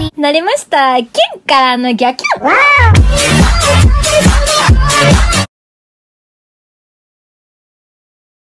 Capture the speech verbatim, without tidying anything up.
なりました。キュンからの逆キュン。